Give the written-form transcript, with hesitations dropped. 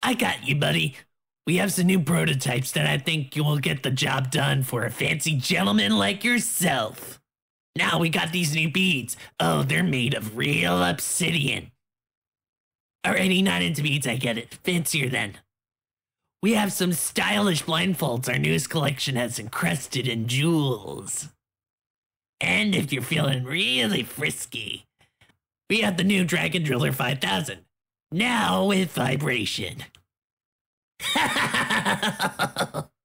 I got you, buddy. We have some new prototypes that I think will get the job done for a fancy gentleman like yourself. Now we got these new beads. Oh, they're made of real obsidian. Alrighty, not into beads, I get it. Fancier then. We have some stylish blindfolds our newest collection has encrusted in jewels. And if you're feeling really frisky, we have the new Dragon Driller 5000. Now with vibration.